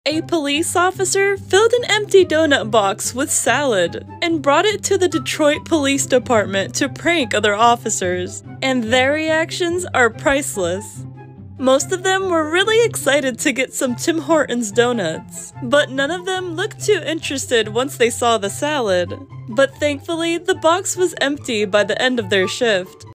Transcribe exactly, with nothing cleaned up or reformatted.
A police officer filled an empty donut box with salad and brought it to the Detroit Police Department to prank other officers, and their reactions are priceless. Most of them were really excited to get some Tim Hortons donuts, but none of them looked too interested once they saw the salad. But thankfully, the box was empty by the end of their shift.